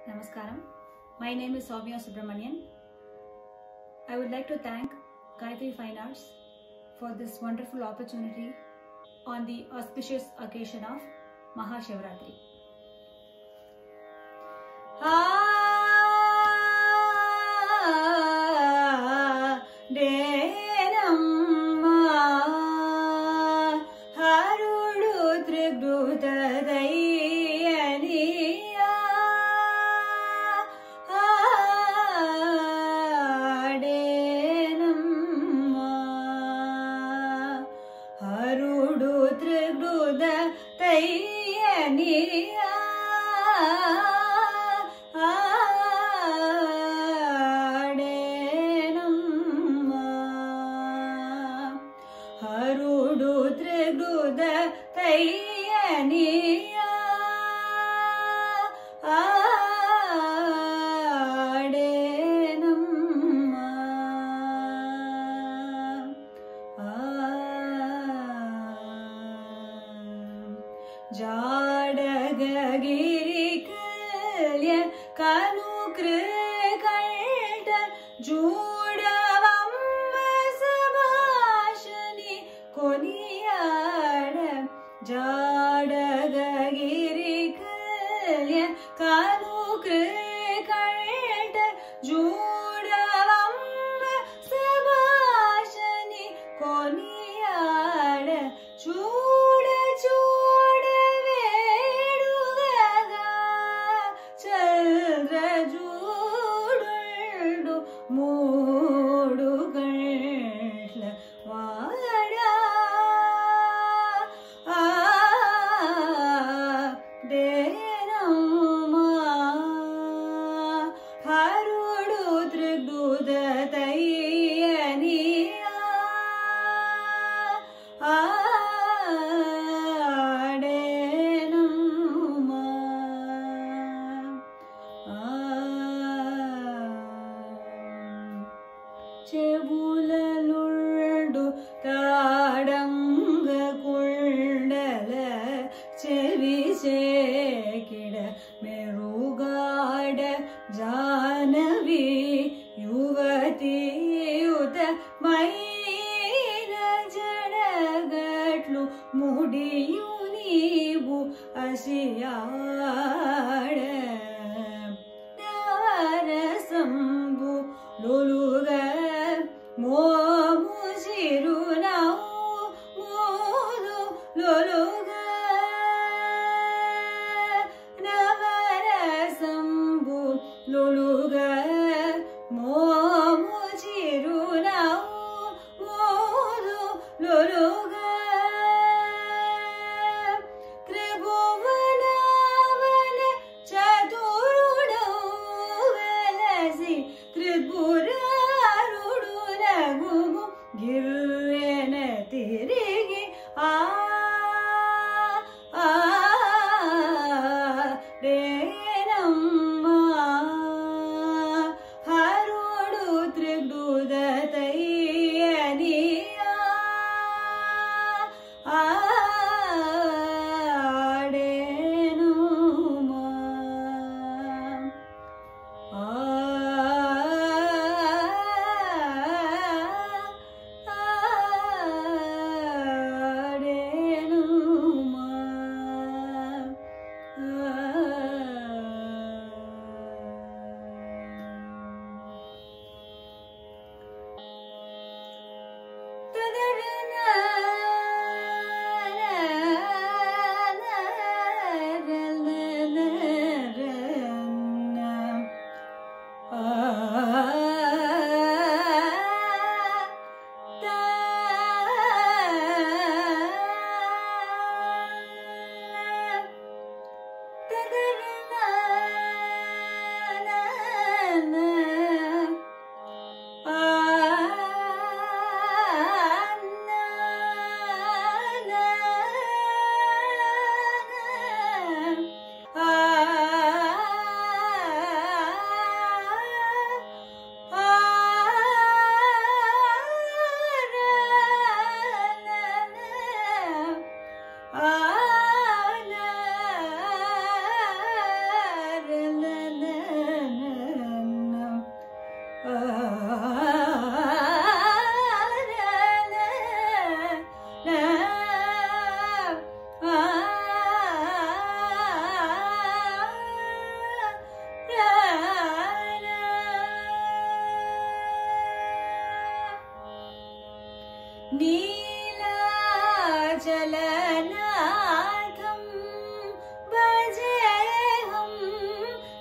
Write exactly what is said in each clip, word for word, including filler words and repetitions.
Namaskaram. My name is Soumya Subramanian. I would like to thank Gayatri Fine Arts for this wonderful opportunity on the auspicious occasion of Mahashivratri.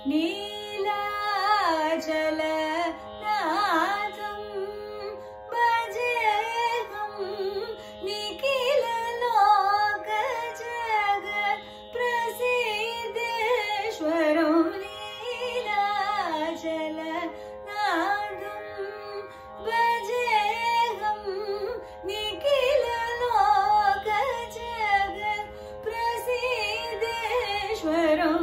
नीलाचलनाथं भजेऽहं निखिललोकजगत् प्रसीदेश्वरं नीलाचलनाथं भजेऽहं निखिललोकजगत् प्रसीदेश्वरं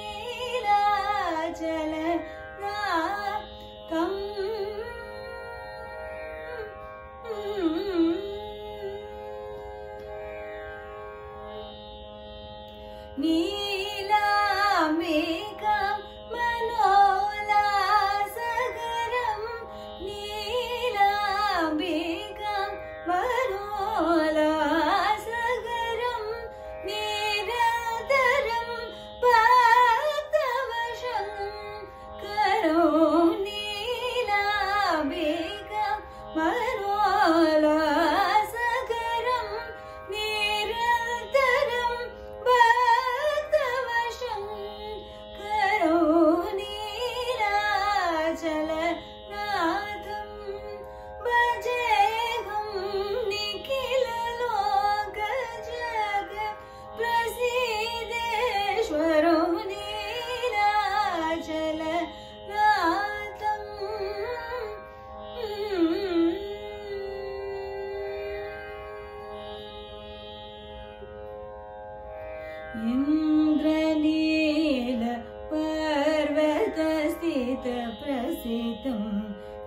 नीलाचलनाथं नीलामेघं मनोल्लासकरं नीलामेघं मनोल्लासकरं निरन्तरं भक्तवशं करो नीलामेघं मनोल्लासकरं निरन्तरं भक्तवशं करो नीलाचलनाथं भजेऽहं निखिललोकजगत् प्रसीदेश्वरं नीलाचलनाथं इन्द्रनील पर्वतस्थितप्रसिद्धम्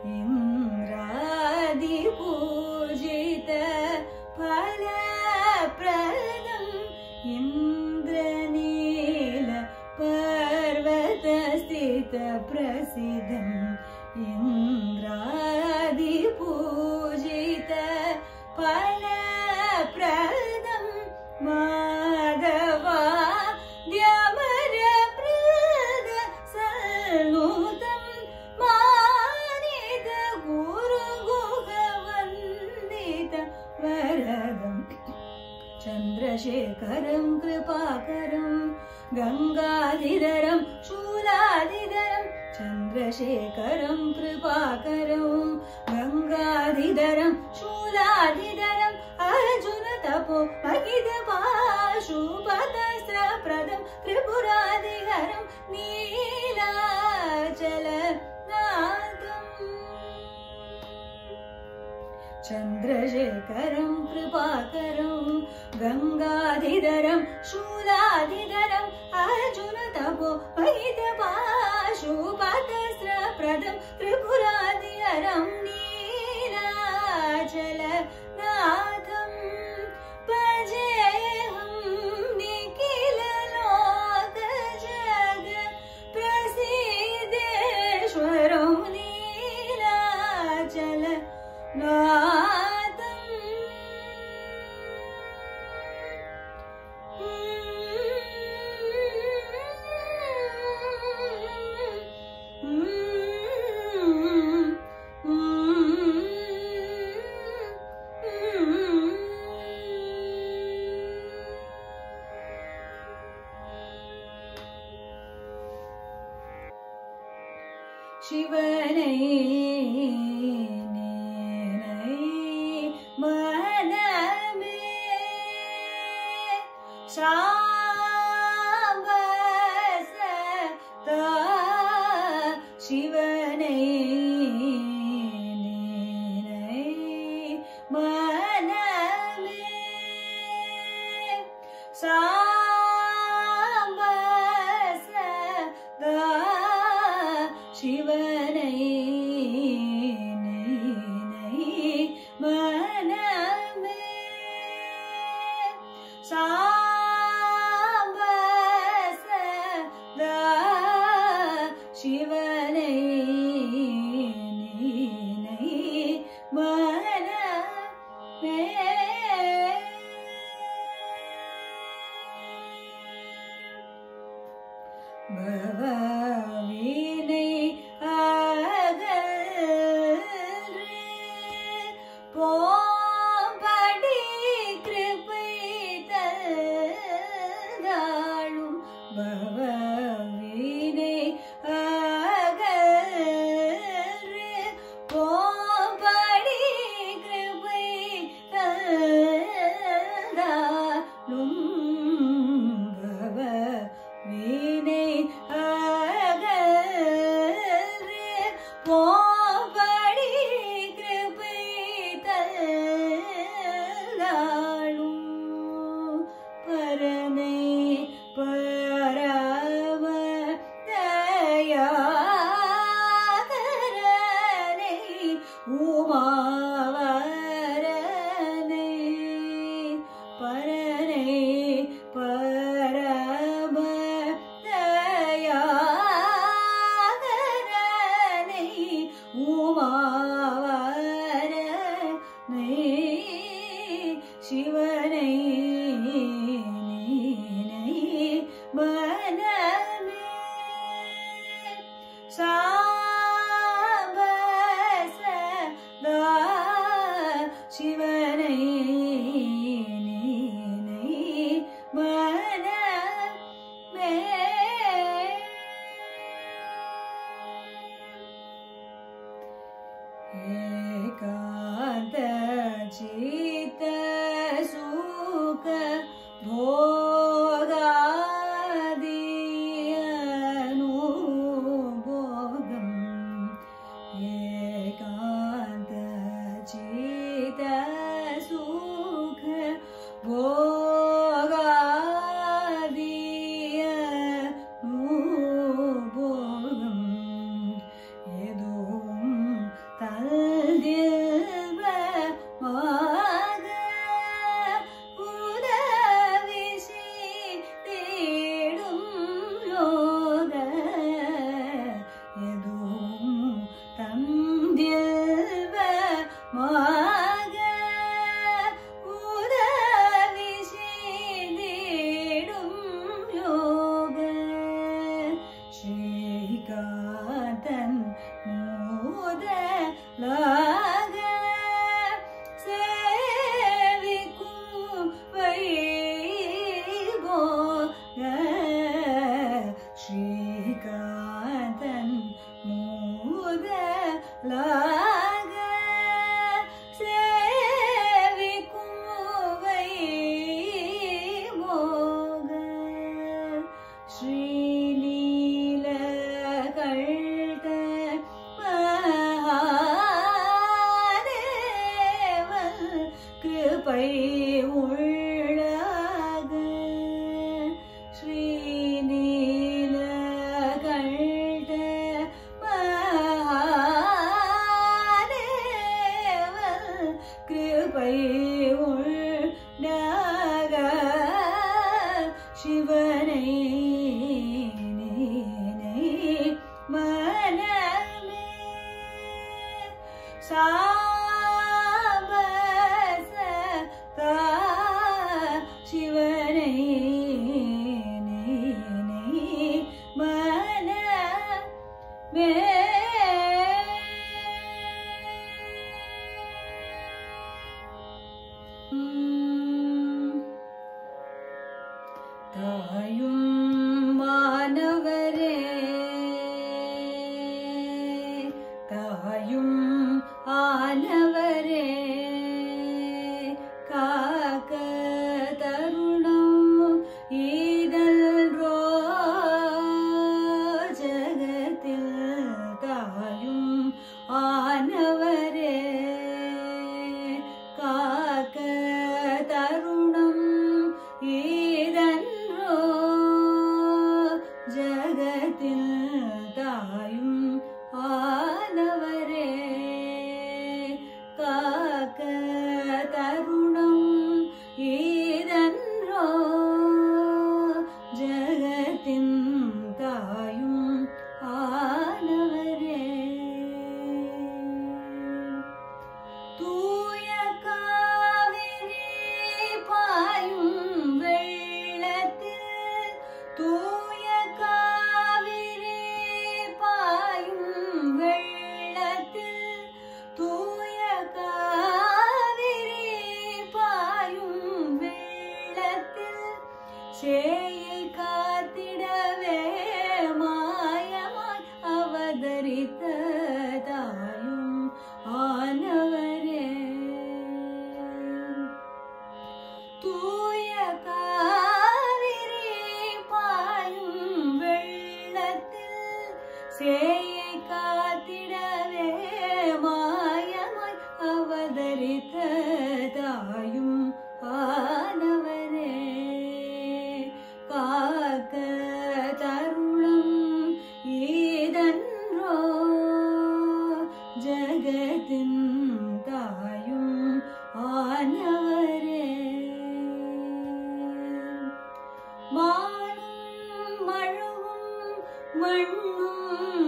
इन्द्रादिपूजित फलप्रदम् इन्द्रनील पर्वतस्थितप्रसिद्धम् इन्द्रादिपूजित फलप्रदम् माधवाद्यमरप्रद सन्नुतं मानित गुरुगुहवन्दित वरदम् चन्द्रशेखरं कृपाकरं गङ्गाधिधरं शूलाधिधरं चन्द्रशेखरं कृपाकरं गङ्गाधिधरं शूलाधिधरं अर्जुन तपो महितपाशुपतस्त्रप्रदं त्रिपुरादिहरं नीलाचलनाथं चन्द्रशेखरं कृपाकरं गङ्गाधिधरं शूलाधिधरं अर्जुन तपो महितपाशुपतस्त्रप्रदं त्रिपुरादिहरं नीलाचलनाथं भजेऽहं निखिललोकजगत् प्रसीदेश्वरं नीलाचलनाथं शिवनै नेनै मनमे शाम्बसता शिवनै नेनै मनमे शाम्बसता शिवनै नेनै मनमे शाम्बसदा शिवनै नेनै मनमे भवविनै अगल्रे पोम्पडी कृपैतगाळुं भवविनै சாம்ப சதா சிவனை एकांत चित्त सुख भोगादि अनुभोगम् एकांत चित्त सुख भोगादि अनुभोगम् தல்தில்வ மாக உதவிசி தேடும் யோக எதுவும் தந்தில்வ மாக உதவிசி தேடும் யோக ஸ்ரீகாந்தன் லாக சேவிக்கும் வைபோக ஸ்ரீகாந்தன் மூதலாக சேவிக்கும் வைபோக ஸ்ரீலீலகள்ட கிருபை உள்ளாக ஸ்ரீநீலகண்ட மகாதேவன் கிருபை உள்ளாக சிவனை மனமே சா சிவனை மனமே தாயும் மானவரே தாயும் ஆனவரே காக்க தருணம் ஈதல்ரோ ஜகத்தில் தாயும் ஆனவரே காக்க தருணம் ஈதன்றோ ஜகத்தில் தாயும் ஆனவரே காக்க தருணம் ஈதன்றோ ஜகத்தின் தாயும் ஆனவரே தூய காவிரி பாயும் வெள்ளத்தில் தூய காவிரி பாயும் வெள்ளத்தில் தூய காவிரி பாயும் வெள்ளத்தில் சேயை காத்திடவே மாயமாய் அவதரித்த தாயும் ஆனவரே தூய காவிரி பாயும் வெள்ளத்தில் சேயை காத்திடவே மாயமாய் அவதரித்த தாயும் ஆனவரே காக்க தருணம் ஈதன்றோ ஜகத்தின் தாயும் ஆனவரே மானும் மழுவும் மண்ணும்